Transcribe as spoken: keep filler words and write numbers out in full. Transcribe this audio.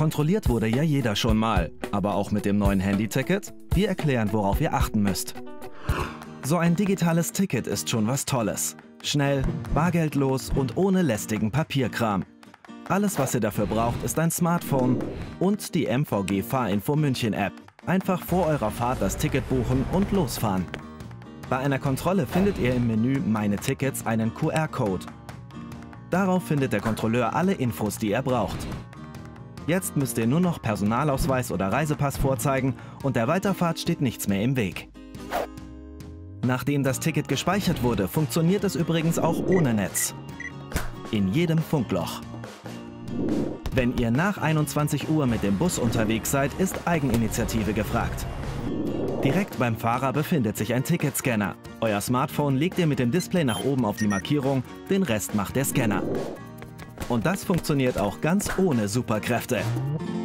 Kontrolliert wurde ja jeder schon mal, aber auch mit dem neuen Handy-Ticket? Wir erklären, worauf ihr achten müsst. So ein digitales Ticket ist schon was Tolles. Schnell, bargeldlos und ohne lästigen Papierkram. Alles, was ihr dafür braucht, ist ein Smartphone und die M V G Fahrinfo München App. Einfach vor eurer Fahrt das Ticket buchen und losfahren. Bei einer Kontrolle findet ihr im Menü Meine Tickets einen Q R-Code. Darauf findet der Kontrolleur alle Infos, die er braucht. Jetzt müsst ihr nur noch Personalausweis oder Reisepass vorzeigen und der Weiterfahrt steht nichts mehr im Weg. Nachdem das Ticket gespeichert wurde, funktioniert es übrigens auch ohne Netz. In jedem Funkloch. Wenn ihr nach einundzwanzig Uhr mit dem Bus unterwegs seid, ist Eigeninitiative gefragt. Direkt beim Fahrer befindet sich ein Ticketscanner. Euer Smartphone legt ihr mit dem Display nach oben auf die Markierung, den Rest macht der Scanner. Und das funktioniert auch ganz ohne Superkräfte.